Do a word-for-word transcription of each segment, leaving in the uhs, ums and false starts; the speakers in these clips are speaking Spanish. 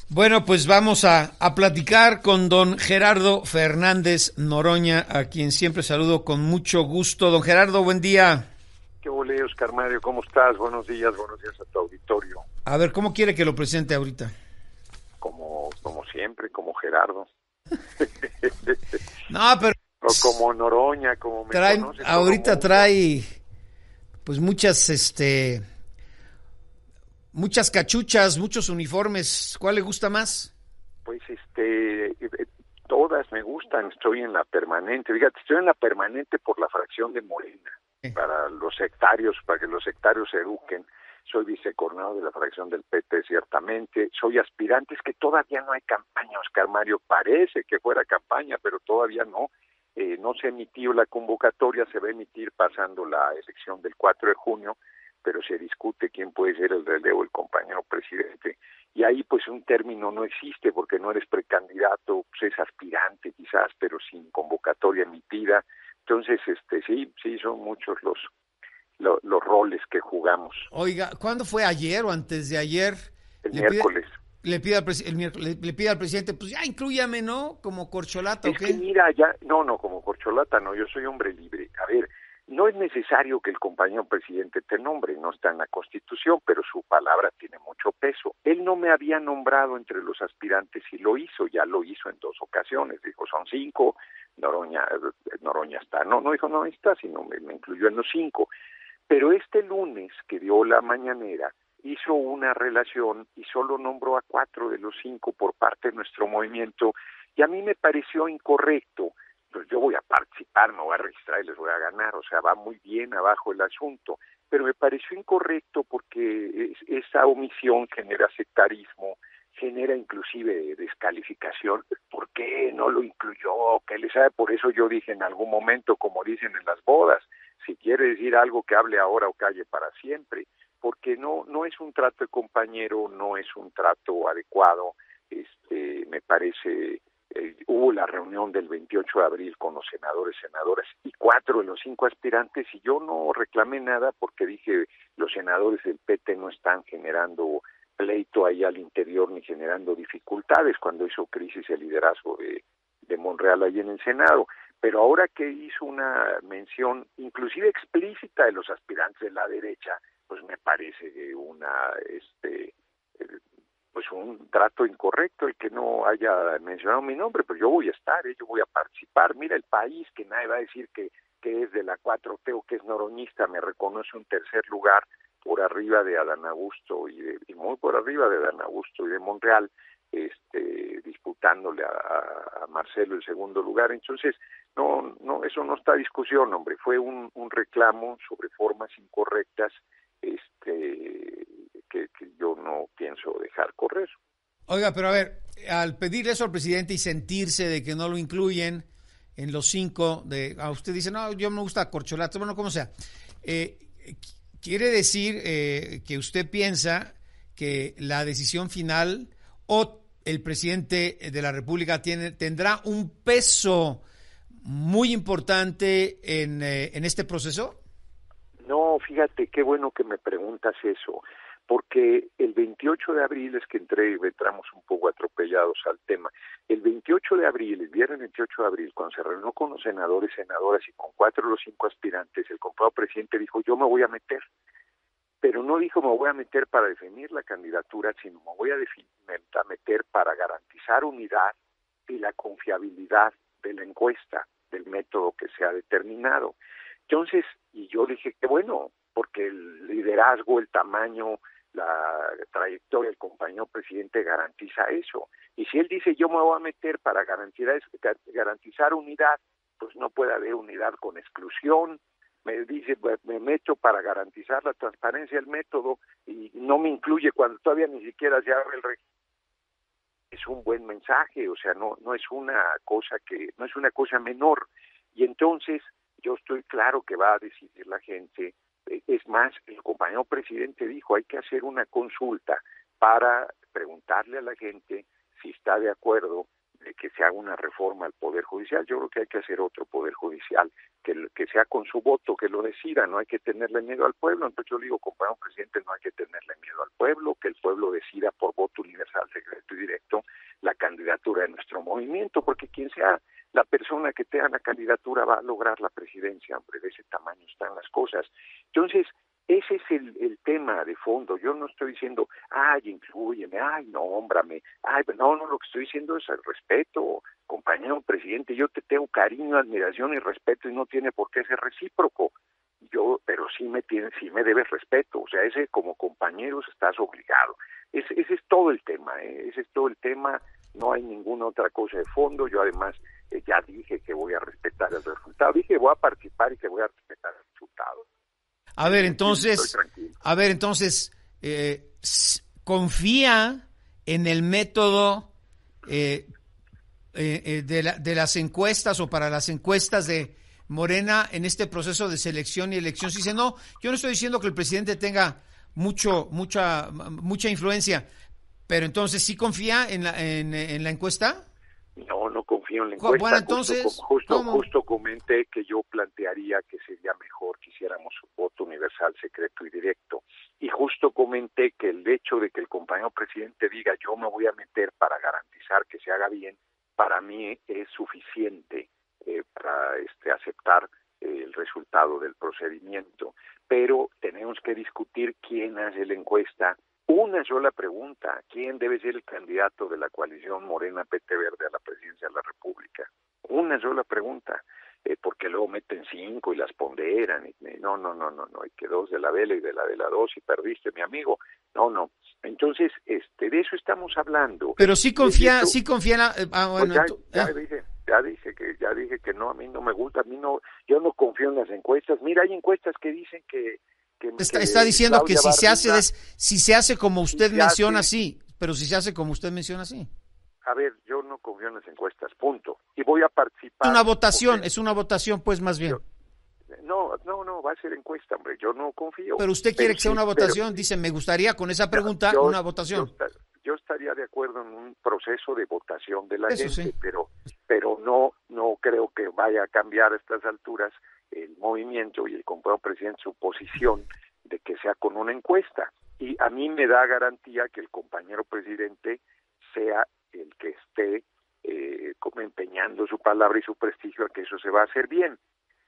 Bueno, pues vamos a, a platicar con don Gerardo Fernández Noroña, a quien siempre saludo con mucho gusto. Don Gerardo, buen día. ¿Qué ole, Oscar Mario? ¿Cómo estás? Buenos días, buenos días a tu auditorio. A ver, ¿cómo quiere que lo presente ahorita? Como, como siempre, como Gerardo. No, pero... O como Noroña, como me trae, conoce ahorita trae, pues muchas, este... muchas cachuchas, muchos uniformes. ¿Cuál le gusta más? Pues este, todas me gustan. Estoy en la permanente. Fíjate, estoy en la permanente por la fracción de Morena. Eh. Para los sectarios, para que los sectarios se eduquen. Soy vicecoordinador de la fracción del P T, ciertamente. Soy aspirante. Es que todavía no hay campaña, Oscar Mario. Parece que fuera campaña, pero todavía no. Eh, no se emitió la convocatoria. Se va a emitir pasando la elección del cuatro de junio. Pero se discute quién puede ser el relevo del compañero presidente. Y ahí pues un término no existe porque no eres precandidato, pues es aspirante quizás, pero sin convocatoria emitida. Entonces, este sí, sí son muchos los, los, los roles que jugamos. Oiga, ¿cuándo fue? ¿Ayer o antes de ayer? El le miércoles. Pide, le, pide al presi- el miércoles le, le pide al presidente, pues ya inclúyame, ¿no? Como corcholata, Es ¿o qué? que mira, ya, no, no, como corcholata no, yo soy hombre libre. A ver, no es necesario que el compañero presidente te nombre, no está en la Constitución, pero su palabra tiene mucho peso. Él no me había nombrado entre los aspirantes y lo hizo, ya lo hizo en dos ocasiones, dijo son cinco, Noroña, Noroña está, no, no dijo no está, sino me, me incluyó en los cinco. Pero este lunes que dio la mañanera, hizo una relación y solo nombró a cuatro de los cinco por parte de nuestro movimiento, y a mí me pareció incorrecto. Pues yo voy a participar, me voy a registrar y les voy a ganar, o sea, va muy bien abajo el asunto, pero me pareció incorrecto porque es, esa omisión genera sectarismo, genera inclusive descalificación. ¿Por qué no lo incluyó? ¿Qué le sabe? Por eso yo dije en algún momento, como dicen en las bodas, si quiere decir algo que hable ahora o calle para siempre, porque no, no es un trato de compañero, no es un trato adecuado, este, me parece... Eh, hubo la reunión del veintiocho de abril con los senadores, senadoras y cuatro de los cinco aspirantes y yo no reclamé nada porque dije los senadores del P T no están generando pleito ahí al interior ni generando dificultades cuando hizo crisis el liderazgo de, de Monreal ahí en el Senado. Pero ahora que hizo una mención inclusive explícita de los aspirantes de la derecha, pues me parece una... este eh, pues un trato incorrecto el que no haya mencionado mi nombre, pero yo voy a estar, ¿eh? Yo voy a participar. Mira el país, que nadie va a decir que, que es de la cuatro T o que es noroñista, me reconoce un tercer lugar por arriba de Adán Augusto y, de, y muy por arriba de Adán Augusto y de Monreal, este, disputándole a, a Marcelo el segundo lugar. Entonces, no, no, eso no está a discusión, hombre, fue un, un reclamo sobre formas incorrectas, este Que, que yo no pienso dejar correr. Oiga, pero a ver, al pedir eso al presidente y sentirse de que no lo incluyen en los cinco, de, a usted dice, no, yo me gusta corcholata, bueno, como sea, eh, quiere decir eh, que usted piensa que la decisión final o el presidente de la República tiene, tendrá un peso muy importante en, eh, en este proceso. No, fíjate, qué bueno que me preguntas eso, porque el veintiocho de abril es que entré y entramos un poco atropellados al tema. El veintiocho de abril, el viernes veintiocho de abril, cuando se reunió con los senadores, senadoras y con cuatro de los cinco aspirantes, el compañero presidente dijo, yo me voy a meter. Pero no dijo me voy a meter para definir la candidatura, sino me voy a, a meter para garantizar unidad y la confiabilidad de la encuesta, del método que se ha determinado. Entonces, y yo dije, qué bueno, porque el liderazgo, el tamaño, la trayectoria del compañero presidente garantiza eso. Y si él dice, yo me voy a meter para garantizar, garantizar unidad, pues no puede haber unidad con exclusión. Me dice, me meto para garantizar la transparencia del método y no me incluye cuando todavía ni siquiera se abre el registro. Es un buen mensaje, o sea, no, no es una cosa que, no es una cosa menor. Y entonces, yo estoy claro que va a decidir la gente. Es más, el compañero presidente dijo, hay que hacer una consulta para preguntarle a la gente si está de acuerdo de que se haga una reforma al Poder Judicial. Yo creo que hay que hacer otro Poder Judicial, que, que sea con su voto, que lo decida, no hay que tenerle miedo al pueblo. Entonces yo le digo, compañero presidente, no hay que tenerle miedo al pueblo, que el pueblo decida por voto universal, secreto y directo la candidatura de nuestro movimiento, porque quien sea la persona que tenga la candidatura va a lograr la presidencia, hombre, de ese tamaño están las cosas. Entonces, ese es el, el tema de fondo. Yo no estoy diciendo, ay, inclúyeme, ay, nómbrame, ay, no, no, lo que estoy diciendo es el respeto, compañero presidente. Yo te tengo cariño, admiración y respeto y no tiene por qué ser recíproco. Yo, pero sí me tiene, sí me debes respeto. O sea, ese como compañeros estás obligado. Ese, ese es todo el tema, ¿eh? Ese es todo el tema. No hay ninguna otra cosa de fondo. Yo además eh, ya dije que voy a respetar el resultado. Dije que voy a participar y que voy a respetar el resultado. A ver, entonces, a ver, entonces, eh, confía en el método eh, eh, eh, de, la, de las encuestas o para las encuestas de Morena en este proceso de selección y elección. Si dice, no, yo no estoy diciendo que el presidente tenga mucho, mucha, mucha influencia, pero entonces, ¿sí confía en la, en, en la encuesta? No, no confío en la encuesta. Bueno, entonces, justo, justo, ¿cómo? justo comenté que yo plantearía que sería mejor que hiciéramos un voto universal, secreto y directo. Y justo comenté que el hecho de que el compañero presidente diga yo me voy a meter para garantizar que se haga bien, para mí es suficiente eh, para este, aceptar eh, el resultado del procedimiento. Pero tenemos que discutir quién hace la encuesta. Una sola pregunta, ¿quién debe ser el candidato de la coalición Morena-P T Verde a la presidencia de la República? Una sola pregunta, eh, porque luego meten cinco y las ponderan, y, no, no, no, no, no, y que dos de la vela y de la de la dos y perdiste, mi amigo, no, no, entonces, este, de eso estamos hablando. Pero sí confía, hecho, sí confía en la, eh, ah, bueno, pues ya, ya eh. dije, ya dije que, ya dije que no, a mí no me gusta, a mí no, yo no confío en las encuestas. Mira, hay encuestas que dicen que Que, está, que está diciendo Claudia que si se hace des, si se hace como usted si menciona, hace, sí, pero si se hace como usted menciona, sí. A ver, yo no confío en las encuestas, punto. Y voy a participar. Es una votación, es una votación, pues, más bien. Yo, no, no, no, va a ser encuesta, hombre, yo no confío. Pero usted quiere pero que sea sí, una votación, pero, dice, me gustaría con esa pregunta yo, una votación. Yo, yo estaría de acuerdo en un proceso de votación de la Eso gente, sí. pero, pero no, no creo que vaya a cambiar a estas alturas el movimiento y el compañero presidente su posición de que sea con una encuesta. Y a mí me da garantía que el compañero presidente sea el que esté eh, como empeñando su palabra y su prestigio a que eso se va a hacer bien.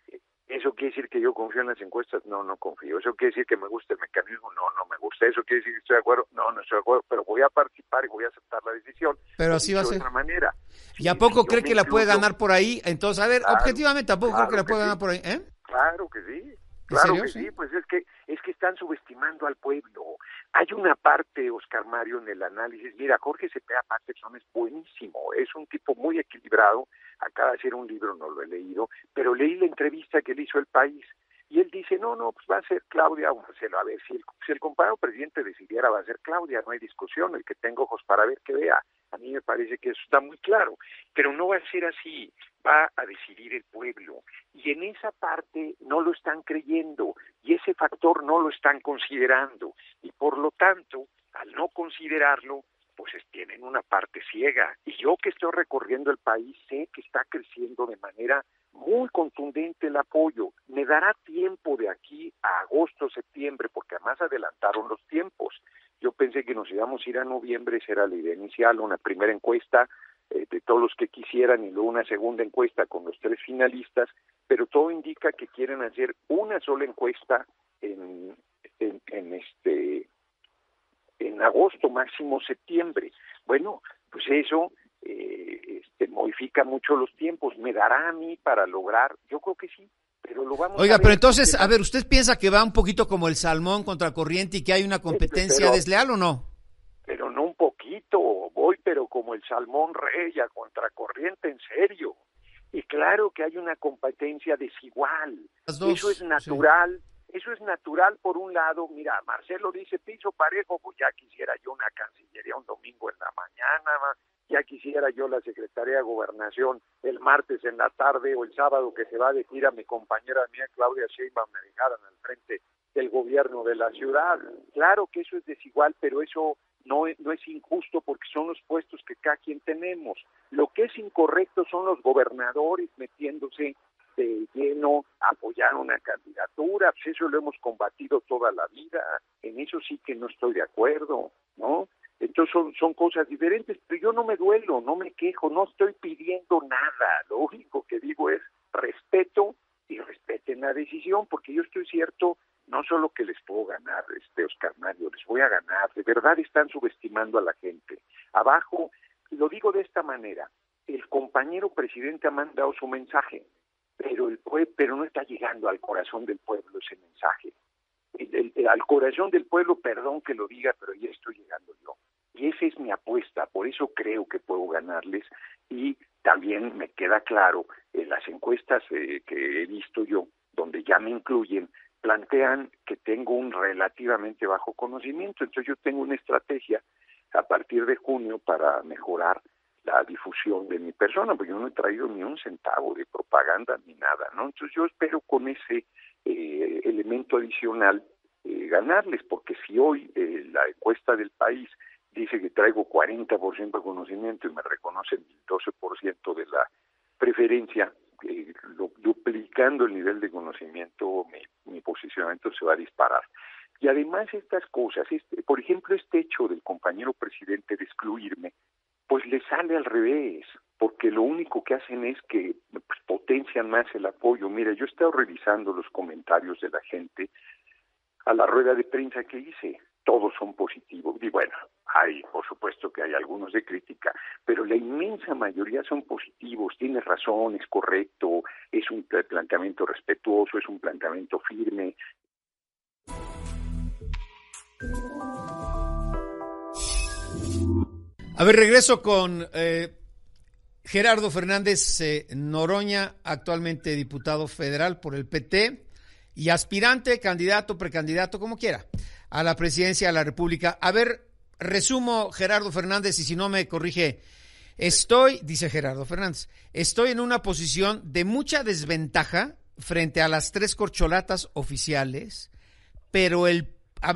¿Eso quiere decir que yo confío en las encuestas? No, no confío. ¿Eso quiere decir que me gusta el mecanismo? No, no me gusta. ¿Eso quiere decir que estoy de acuerdo? No, no estoy de acuerdo, pero voy a participar y voy a aceptar la decisión. Pero así va a ser. De otra manera. ¿Y a poco si cree que la puede ganar por ahí? Entonces, a ver, claro, objetivamente, ¿a poco claro cree que la puede que ganar sí. por ahí? ¿Eh? Claro que sí. Claro serio? que sí, pues es que es que están subestimando al pueblo. Hay una parte, Oscar Mario, en el análisis. Mira, Jorge Cepeda Patterson es buenísimo, es un tipo muy equilibrado. Acaba de hacer un libro, no lo he leído, pero leí la entrevista que le hizo El País y él dice, no, no, pues va a ser Claudia o Marcelo. A ver, si el, si el compañero presidente decidiera va a ser Claudia, no hay discusión, el que tenga ojos para ver que vea. A mí me parece que eso está muy claro, pero no va a ser así, va a decidir el pueblo. Y en esa parte no lo están creyendo y ese factor no lo están considerando. Y por lo tanto, al no considerarlo, pues tienen una parte ciega. Y yo que estoy recorriendo el país sé que está creciendo de manera muy contundente el apoyo. Me dará tiempo de aquí a agosto, septiembre, porque además adelantaron los tiempos. Yo pensé que nos íbamos a ir a noviembre, esa era la idea inicial, una primera encuesta eh, de todos los que quisieran y luego una segunda encuesta con los tres finalistas, pero todo indica que quieren hacer una sola encuesta en, en, en este en agosto, máximo septiembre. Bueno, pues eso eh, este, modifica mucho los tiempos. ¿Me dará a mí para lograr? Yo creo que sí, pero lo vamos Oiga, a ver. pero entonces, a ver, ¿usted piensa que va un poquito como el salmón contra corriente y que hay una competencia pero, desleal o no? Pero no un poquito, voy pero como el salmón rey a contracorriente, en serio. Y claro que hay una competencia desigual. Las dos, eso es natural. Sí. Eso es natural por un lado. Mira, Marcelo dice piso parejo, pues ya quisiera yo una cancillería un domingo en la mañana, ya quisiera yo la Secretaría de Gobernación el martes en la tarde o el sábado que se va a decir a mi compañera mía Claudia Sheinbaum me dejaran al frente del gobierno de la ciudad. Claro que eso es desigual, pero eso no, no es injusto porque son los puestos que cada quien tenemos. Lo que es incorrecto son los gobernadores metiéndose de lleno a apoyar una candidatura, pues eso lo hemos combatido toda la vida, en eso sí que no estoy de acuerdo, ¿no? Entonces son, son cosas diferentes, pero yo no me duelo, no me quejo, no estoy pidiendo nada, lo único que digo es respeto y respeten la decisión, porque yo estoy cierto, no solo que les puedo ganar, este Oscar Mario, les voy a ganar, de verdad están subestimando a la gente. Abajo, lo digo de esta manera, el compañero presidente ha mandado su mensaje, pero el pueblo, pero no está llegando al corazón del pueblo ese mensaje. El, el, el, al corazón del pueblo, perdón que lo diga, pero ya estoy llegando yo. Y esa es mi apuesta, por eso creo que puedo ganarles, y también me queda claro, en las encuestas eh, que he visto yo, donde ya me incluyen, plantean que tengo un relativamente bajo conocimiento, entonces yo tengo una estrategia a partir de junio para mejorar la difusión de mi persona, porque yo no he traído ni un centavo de propaganda ni nada, ¿no? Entonces yo espero con ese eh, elemento adicional eh, ganarles, porque si hoy eh, la encuesta del país dice que traigo cuarenta por ciento de conocimiento y me reconocen el doce por ciento de la preferencia, eh, lo, duplicando el nivel de conocimiento, mi, mi posicionamiento se va a disparar. Y además estas cosas, este, por ejemplo, este hecho del compañero presidente de excluirme, pues le sale al revés, porque lo único que hacen es que pues, potencian más el apoyo. Mira, yo he estado revisando los comentarios de la gente a la rueda de prensa que hice, todos son positivos, y bueno, hay, por supuesto que hay algunos de crítica, pero la inmensa mayoría son positivos, tienes razón, es correcto, es un planteamiento respetuoso, es un planteamiento firme. A ver, regreso con eh, Gerardo Fernández eh, Noroña, actualmente diputado federal por el P T y aspirante, candidato, precandidato, como quiera, a la presidencia de la República. A ver, resumo, Gerardo Fernández, y si no me corrige, estoy, dice Gerardo Fernández, estoy en una posición de mucha desventaja frente a las tres corcholatas oficiales, pero el,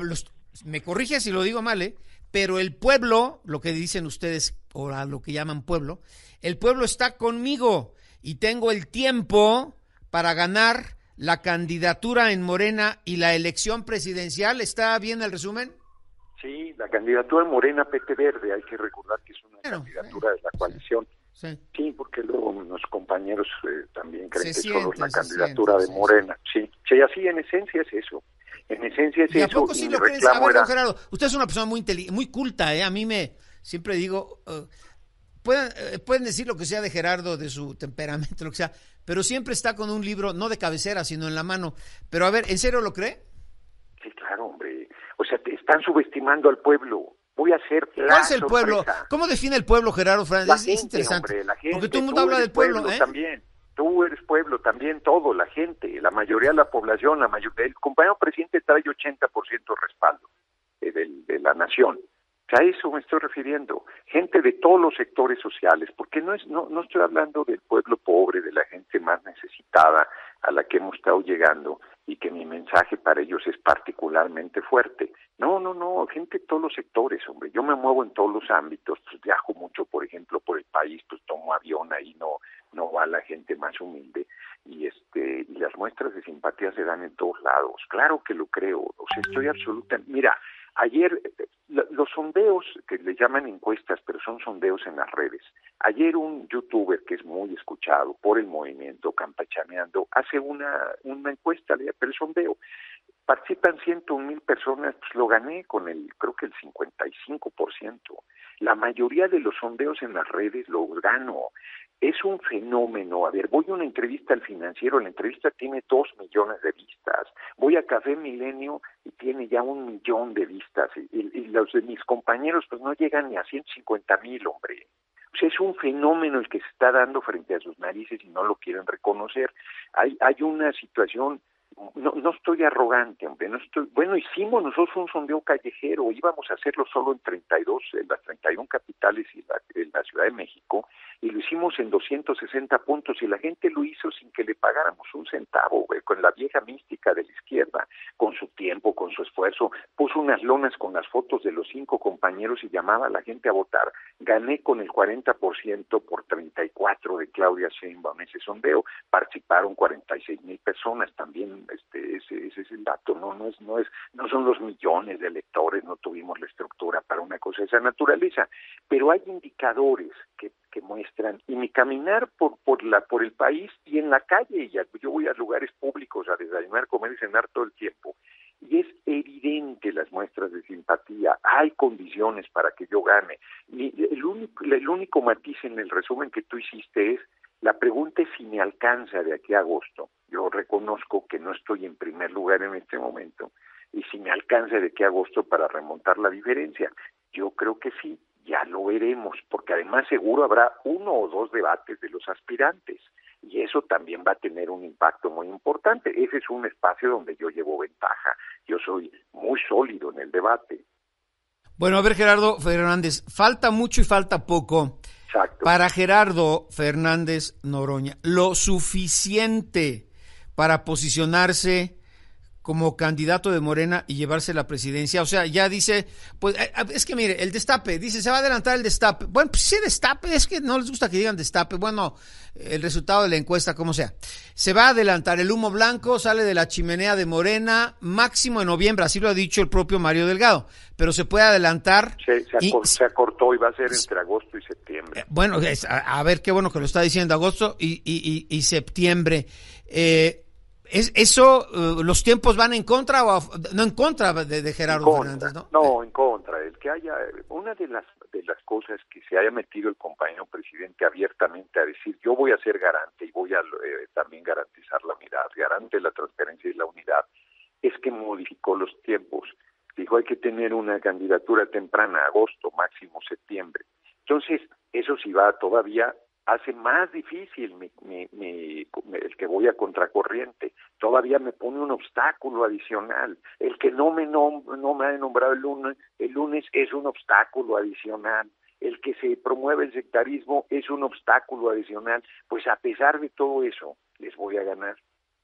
me corrige si lo digo mal, ¿eh? Pero el pueblo, lo que dicen ustedes, o a lo que llaman pueblo, el pueblo está conmigo y tengo el tiempo para ganar la candidatura en Morena y la elección presidencial. ¿Está bien el resumen? Sí, la candidatura en Morena P T Verde, hay que recordar que es una bueno, candidatura eh, de la coalición. Sí, sí. sí porque luego los compañeros eh, también creen se que siente, solo es la candidatura siente, de Morena. Sí, sí. sí, así en esencia es eso. En esencia es ¿Y a eso. poco sí lo crees? A ver, don Gerardo, usted es una persona muy inteligente, muy culta, ¿eh? A mí me, siempre digo, uh, pueden, uh, pueden decir lo que sea de Gerardo, de su temperamento, lo que sea, pero siempre está con un libro, no de cabecera, sino en la mano. Pero a ver, ¿en serio lo cree? Sí, claro, hombre. O sea, te están subestimando al pueblo. Voy a hacer la ¿Cuál es el sorpresa. pueblo? ¿Cómo define el pueblo, Gerardo Fernández? La es, gente, es interesante. Hombre, la gente, porque todo el mundo habla del pueblo, pueblo ¿eh? También. Tú eres pueblo, también todo, la gente, la mayoría de la población, la mayoría, el compañero presidente trae ochenta por ciento respaldo eh, de, de la nación. O sea, a eso me estoy refiriendo. Gente de todos los sectores sociales, porque no es no, no estoy hablando del pueblo pobre, de la gente más necesitada a la que hemos estado llegando y que mi mensaje para ellos es particularmente fuerte. No, no, no, gente de todos los sectores, hombre. Yo me muevo en todos los ámbitos, pues viajo mucho, por ejemplo, por el país, pues tomo avión, ahí no no va la gente más humilde y este y las muestras de simpatía se dan en todos lados. Claro que lo creo, o sea, estoy absolutamente... Mira, ayer, los sondeos, que le llaman encuestas, pero son sondeos en las redes. Ayer un youtuber que es muy escuchado por el movimiento Campechaneando hace una, una encuesta, pero el sondeo. Participan ciento un mil personas, pues lo gané con el, creo que el cincuenta y cinco por ciento. La mayoría de los sondeos en las redes los gano. Es un fenómeno. A ver, voy a una entrevista al Financiero, la entrevista tiene dos millones de vistas. Voy a Café Milenio y tiene ya un millón de vistas. Y, y los de mis compañeros pues no llegan ni a ciento cincuenta mil, hombre. O sea, es un fenómeno el que se está dando frente a sus narices y no lo quieren reconocer. Hay, hay una situación... No, no estoy arrogante, hombre, no estoy, bueno, hicimos nosotros un sondeo callejero, íbamos a hacerlo solo en treinta y dos, en las treinta y una capitales y la, en la Ciudad de México, y lo hicimos en doscientos sesenta puntos y la gente lo hizo sin que le pagáramos un centavo, güey, con la vieja mística de la izquierda, con su tiempo, con su esfuerzo, puso unas lonas con las fotos de los cinco compañeros y llamaba a la gente a votar. Gané con el cuarenta por ciento por treinta y cuatro de Claudia Sheinbaum ese sondeo, participaron cuarenta y seis mil personas, también este ese, ese es el dato, no no es no es no son los millones de electores, no tuvimos la estructura para una cosa de esa naturaleza, pero hay indicadores que, que muestran, y mi caminar por por la por el país y en la calle, ya, yo voy a lugares públicos a desayunar, comer y cenar todo el tiempo, y es evidente las muestras de simpatía, hay condiciones para que yo gane. Y el único, el único matiz en el resumen que tú hiciste es, la pregunta es si me alcanza de aquí a agosto. Yo reconozco que no estoy en primer lugar en este momento, y si me alcanza de aquí a agosto para remontar la diferencia. Yo creo que sí, ya lo veremos, porque además seguro habrá uno o dos debates de los aspirantes, y eso también va a tener un impacto muy importante. Ese es un espacio donde yo llevo ventaja, yo soy muy sólido en el debate. Bueno, a ver, Gerardo Fernández, falta mucho y falta poco. Exacto. Para Gerardo Fernández Noroña, lo suficiente para posicionarse como candidato de Morena y llevarse la presidencia. O sea, ya dice, pues es que mire, el destape, dice, se va a adelantar el destape. Bueno, pues sí, destape, es que no les gusta que digan destape. Bueno, el resultado de la encuesta, como sea. Se va a adelantar, el humo blanco sale de la chimenea de Morena, máximo en noviembre, así lo ha dicho el propio Mario Delgado, pero se puede adelantar. Se, se, y, acor, se acortó y va a ser entre agosto y septiembre. Bueno, es, a, a ver, qué bueno que lo está diciendo, agosto y, y, y, y septiembre. Eh, ¿Es eso, uh, los tiempos van en contra o a, no en contra de, de Gerardo Fernández, no? No, en contra. El que haya, una de las de las cosas que se haya metido el compañero presidente abiertamente a decir, yo voy a ser garante y voy a eh, también garantizar la unidad, garante la transparencia y la unidad, es que modificó los tiempos. Dijo, hay que tener una candidatura temprana, agosto, máximo septiembre. Entonces, eso sí va todavía, hace más difícil mi, mi, mi, el que voy a contracorriente, todavía me pone un obstáculo adicional. El que no me nom no me ha nombrado el lunes, el lunes es un obstáculo adicional. El que se promueve el sectarismo es un obstáculo adicional. Pues a pesar de todo eso, les voy a ganar.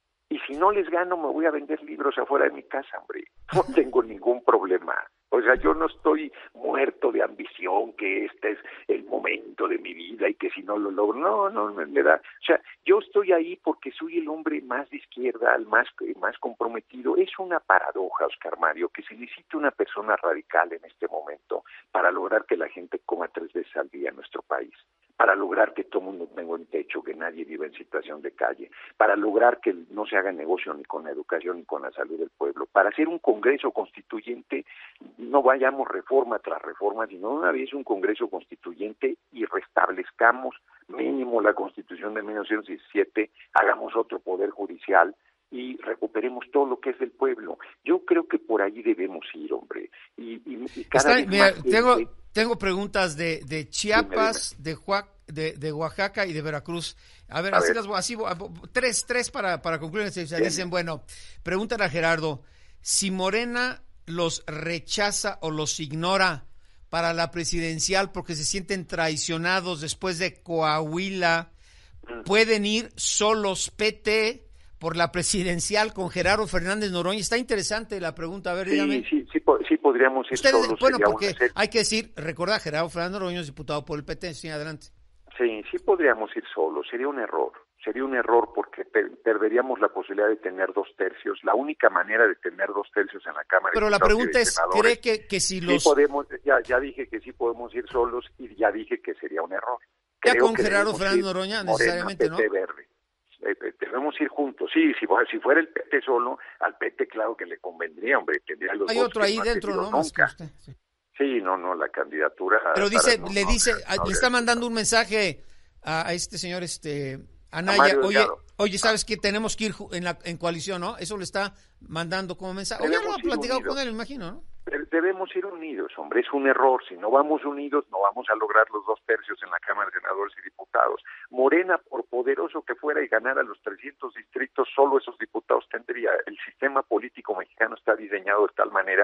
Y si no les gano, me voy a vender libros afuera de mi casa, hombre. No tengo ningún problema. O sea, yo no estoy muerto de ambición, que este es el momento de mi vida y que si no lo logro, no, no, me da. O sea, yo estoy ahí porque soy el hombre más de izquierda, el más, más comprometido. Es una paradoja, Oscar Mario, que se necesita una persona radical en este momento para lograr que la gente coma tres veces al día en nuestro país, para lograr que todo el mundo tenga un techo, que nadie viva en situación de calle, para lograr que no se haga negocio ni con la educación ni con la salud del pueblo, para hacer un Congreso Constituyente. No vayamos reforma tras reforma, sino una vez un Congreso Constituyente y restablezcamos mínimo la Constitución de mil novecientos diecisiete, hagamos otro poder judicial y recuperemos todo lo que es del pueblo. Yo creo que por ahí debemos ir, hombre. Y, y, y cada Está, vez mira, más tengo, gente... tengo preguntas de, de Chiapas, dime, dime. De, Juac, de, de Oaxaca y de Veracruz. A ver, a así ver. las así, tres, tres para, para concluir. O sea, dicen, bueno, pregúntale a Gerardo, si Morena los rechaza o los ignora para la presidencial porque se sienten traicionados después de Coahuila, ¿pueden ir solos P T por la presidencial con Gerardo Fernández Noroña? Está interesante la pregunta, a ver, sí, dígame. Sí, sí, sí podríamos ir Ustedes, solos. Bueno, porque hay que decir, recordar, Gerardo Fernández Noroña es diputado por el P T, sí, adelante. Sí, sí podríamos ir solos, sería un error. Sería un error porque per perderíamos la posibilidad de tener dos tercios. La única manera de tener dos tercios en la Cámara. Pero la pregunta es, ¿cree que, que si los... Sí podemos, ya, ya dije que sí podemos ir solos y ya dije que sería un error. Ya Creo con Gerardo Fernández Noroña, necesariamente, Morena, ¿no? P T verde. Eh, debemos ir juntos. Sí, si, si fuera el P T solo, al P T claro que le convendría, hombre, tendría los Hay otro ahí no dentro, ¿no? Más que usted, sí. sí, no, no, la candidatura... Pero dice, no, le no, dice, no, no, le está mandando un mensaje a, a este señor, este... Anaya, oye, oye, ¿sabes qué? Tenemos que ir en, la, en coalición, ¿no? Eso le está mandando como mensaje. Oye, lo ha platicado con él, imagino, ¿no? Debemos ir unidos, hombre, es un error. Si no vamos unidos, no vamos a lograr los dos tercios en la Cámara de Senadores y Diputados. Morena, por poderoso que fuera y ganara los trescientos distritos, solo esos diputados tendría. El sistema político mexicano está diseñado de tal manera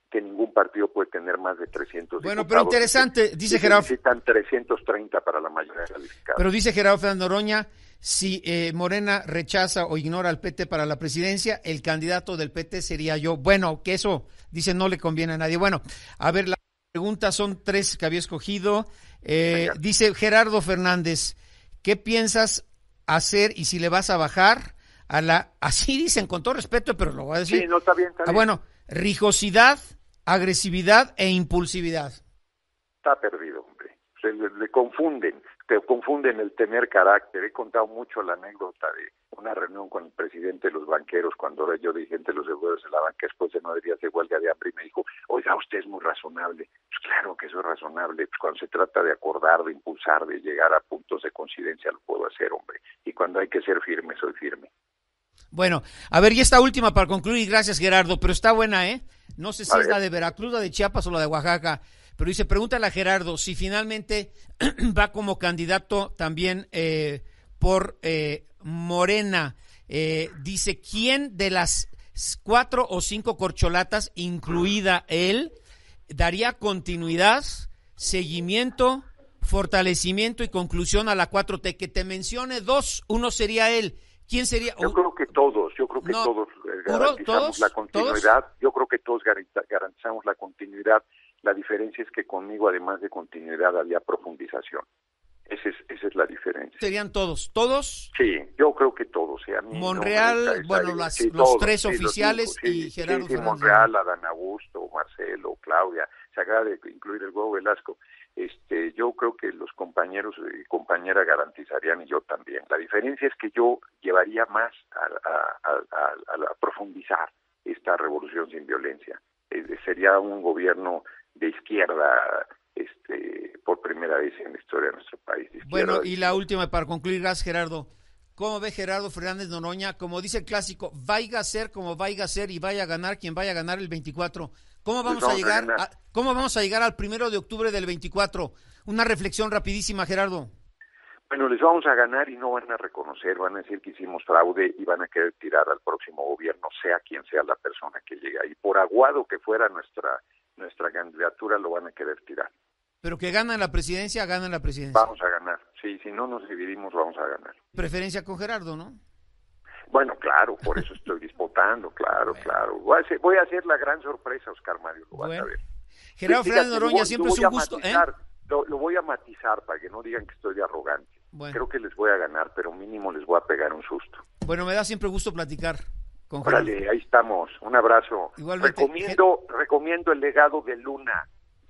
que ningún partido puede tener más de trescientos Bueno, diputados. pero interesante, dice Gerardo. Necesitan trescientos treinta para la mayoría calificada. Pero dice Gerardo Fernández Noroña, si eh, Morena rechaza o ignora al P T para la presidencia, el candidato del P T sería yo. Bueno, que eso, dice, no le conviene a nadie. Bueno, a ver, las preguntas son tres que había escogido. Eh, dice Gerardo Fernández, ¿qué piensas hacer y si le vas a bajar a la, así dicen con todo respeto, pero lo voy a decir. Sí, no, está bien, está bien. Ah, bueno, rijosidad, agresividad e impulsividad. Está perdido, hombre. Se le, le confunden, te confunden el tener carácter. He contado mucho la anécdota de una reunión con el presidente de los banqueros cuando era yo dirigente de los seguros de la banca después de nueve días de huelga de hambre y me dijo, oiga, usted es muy razonable. Pues claro que soy razonable. Pues cuando se trata de acordar, de impulsar, de llegar a puntos de coincidencia lo puedo hacer, hombre. Y cuando hay que ser firme, soy firme. Bueno, a ver, y esta última para concluir, gracias Gerardo, pero está buena, ¿eh? No sé si A es ver. la de Veracruz, la de Chiapas o la de Oaxaca, pero dice, pregúntale a Gerardo si finalmente va como candidato también eh, por eh, Morena. Eh, dice, ¿quién de las cuatro o cinco corcholatas, incluida él, daría continuidad, seguimiento, fortalecimiento y conclusión a la cuatro T? Que te mencione dos, uno sería él. ¿Quién sería? Yo creo que todos, yo creo que no, todos eh, ¿puro? garantizamos ¿Todos? la continuidad, ¿Todos? Yo creo que todos garantizamos la continuidad, la diferencia es que conmigo además de continuidad había profundización, esa es, esa es la diferencia. ¿Serían todos? ¿Todos? Sí, yo creo que todos, ¿eh? A mí Monreal, no esa, bueno, las, sí, los todos, tres sí, oficiales los cinco, sí, y Gerardo sí, sí, Fernández. Monreal, Adán Augusto, Marcelo, Claudia, se acaba de incluir el Huevo Velasco. Este, yo creo que los compañeros y compañeras garantizarían y yo también. La diferencia es que yo llevaría más a, a, a, a, a profundizar esta revolución sin violencia. Eh, sería un gobierno de izquierda, este, por primera vez en la historia de nuestro país. Bueno, y la última para concluir, gracias Gerardo. ¿Cómo ve Gerardo Fernández Noroña? Como dice el clásico, vaya a ser como vaya a ser y vaya a ganar quien vaya a ganar el veinticuatro. ¿Cómo vamos, pues vamos a llegar a, a cómo vamos a llegar al primero de octubre del veinticuatro? Una reflexión rapidísima, Gerardo. Bueno, les vamos a ganar y no van a reconocer, van a decir que hicimos fraude y van a querer tirar al próximo gobierno, sea quien sea la persona que llegue. Y por aguado que fuera nuestra nuestra candidatura, lo van a querer tirar. Pero que ganan la presidencia, ganan la presidencia. Vamos a ganar, sí, si no nos dividimos, vamos a ganar. Preferencia con Gerardo, ¿no? Bueno, claro, por eso estoy disputando, claro, bueno. claro. Voy a, hacer, voy a hacer la gran sorpresa, Oscar Mario, lo bueno. vas a ver. Gerardo sí, Fernández Noroña, siempre es un gusto. Matizar, ¿eh? lo, lo voy a matizar para que no digan que estoy de arrogante. Bueno. Creo que les voy a ganar, pero mínimo les voy a pegar un susto. Bueno, me da siempre gusto platicar con Órale, Gerardo. ahí estamos, un abrazo. Igualmente. Recomiendo, Ger- recomiendo el legado de Luna,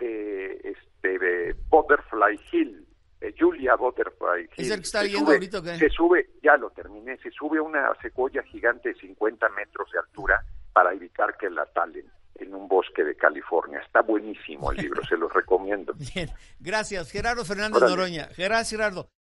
de, este, de Butterfly Hill. Julia Butterfly Hill. ¿Es el que está se leyendo sube, ahorita o qué? Se sube, ya lo terminé, se sube una secuoya gigante de cincuenta metros de altura para evitar que la talen en un bosque de California. Está buenísimo el libro, se los recomiendo. Bien, gracias. Gerardo Fernández Órale. Noroña. Gracias, Gerardo.